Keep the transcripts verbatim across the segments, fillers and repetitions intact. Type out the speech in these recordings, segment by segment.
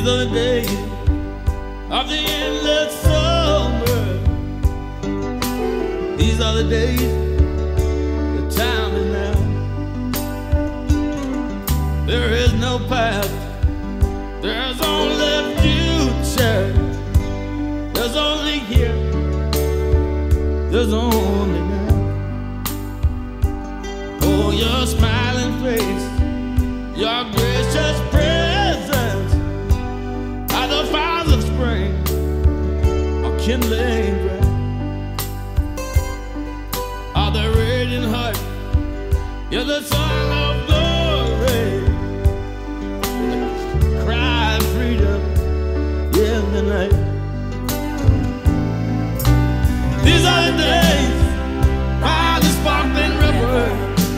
These are the days of the endless summer. These are the days, the time is now. There is no past, there's only future. There's only here, there's only now. Oh, your smiling face, your gracious presence are the fires of spring, are kindling bright. Are the radiant heart, you're the sun of glory, the cry of freedom in the night. These are the days by the sparkling river,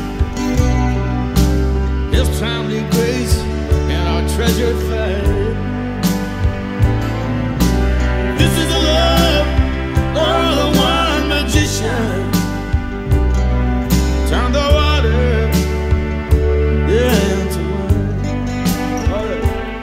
His timely grace and our treasured faith. This is the love of the one magician. Turn the water into wine. All right.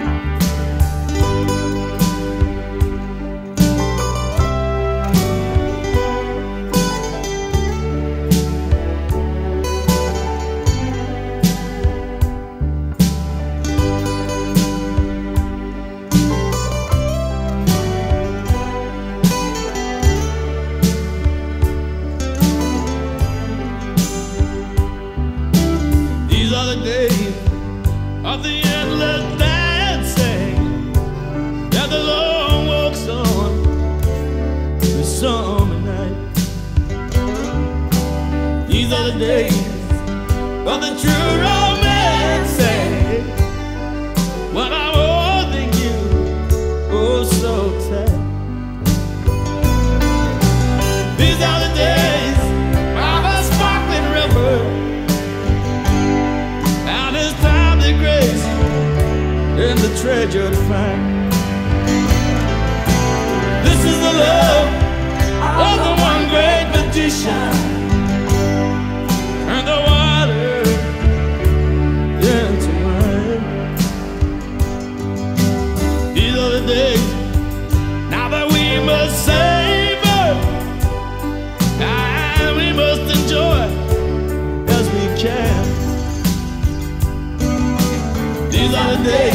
These are the days of the endless dancing, that the Lord walks on the summer night. These are the days of the true romancing, when I'm holding you oh so tight. These are the days of a sparkling river, grace and the treasure to find. This is the love of the one great magician. Turn the water into wine. These are the days now that we must savor, and we must enjoy as we can. These are the days